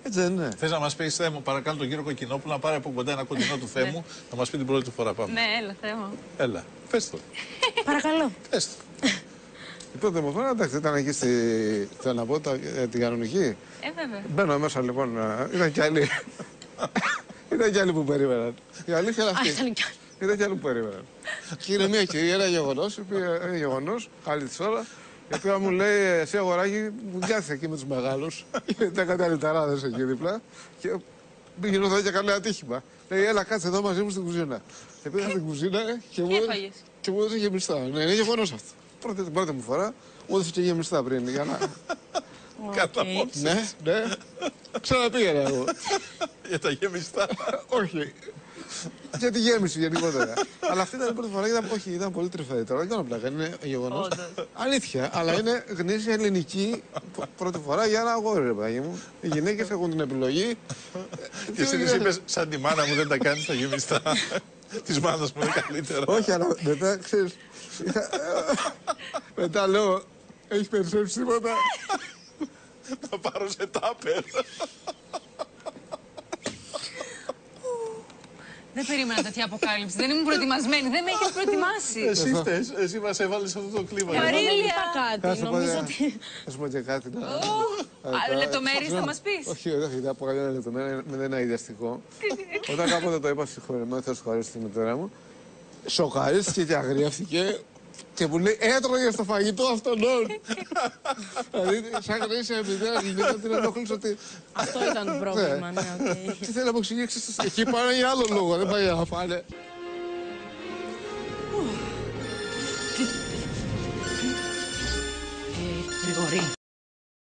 Έτσι δεν είναι? Θες να μας πεις, Θεέ μου, παρακαλώ τον κύριο Κοκκινόπουλο να πάρει από κοντά ένα κοντινό του Θεέ μου, να μας πει την πρώτη φορά. Πάμε. Ναι, έλα, Θεέ μου. Έλα, πες το. Παρακαλώ. Πες το. Η πρώτη μου φορά, εντάξει, ήταν εκεί θέλω να πω, την κανονική. Βέβαια. Μπαίνω μέσα λοιπόν, ήταν κι άλλοι. Ήταν κι άλλοι που περίμεναν. Η αλήθεια είναι αυτή. Ήταν κι άλλοι που περίμεναν. Και είναι μια κυρία, ένα γεγονός, καλή της ώρα, η οποία μου λέει, εσύ αγοράκι, μου διάθεσε εκεί με τους μεγάλους. Ήταν κάτι αλυταράδες εκεί δίπλα. Και πήγαινε εδώ και καλά ατύχημα. Λέει, έλα κάτσε εδώ μαζί μου στην κουζίνα. Και πήγα στην κουζίνα και μου έδωσε γεμιστά. Ναι, είναι γεγονός αυτό. Την πρώτη μου φορά μου έδωσε και γεμιστά πριν. Για να... Καταπόψε. Ναι. Ξαναπήγαινα εγώ. Για τα γεμιστά. Όχι. Για τη γέμιση γενικότερα. Αλλά αυτή ήταν η πρώτη φορά. Ήταν πολύ τρυφερή τώρα. Δεν κάνω πλάκα. Είναι γεγονός. Αλήθεια. Αλλά είναι γνήσια ελληνική πρώτη φορά για ένα αγόρι, ρε παιδάκι μου. Οι γυναίκες έχουν την επιλογή. Και εσύ της είπες, σαν τη μάνα μου δεν τα κάνεις τα γεμιστά. Της μάνας μου είναι καλύτερα. Όχι, αλλά μετά ξέρεις. Μετά λέω, έχει περισσέψει τίποτα? Θα πάρω σε τάπερ. Δεν περίμενα τέτοια αποκάλυψη. Δεν ήμουν προετοιμασμένη. Δεν με έχεις προετοιμάσει. Εσύ φταίς. Εσύ μας έβαλες σε αυτό το κλίμα. Μαρίλια. Κάτι, νομίζω ότι... Θα σου πω και κάτι. Λεπτομέρειες θα μας πεις? Όχι, δεν θα πω κανένα λεπτομέρεια, δεν είναι αειδιαστικό. Όταν κάποτε το είπα συγχωρεμένο, θέλω να συγχωρήσω τη μητέρα μου, σοκαρίστηκε και αγριεύτηκε και μου λέει, έτρωγε στο φαγητό αυτόν. Δηλαδή, σαν γνήσια μητέρα γυναίκα την ενόχλησε ότι... Αυτό ήταν το πρόβλημα, ναι, οκ. Τι θέλει να μου εξηγήσει, εκεί πάνε για άλλο λόγο, δεν πάει για να φάνε.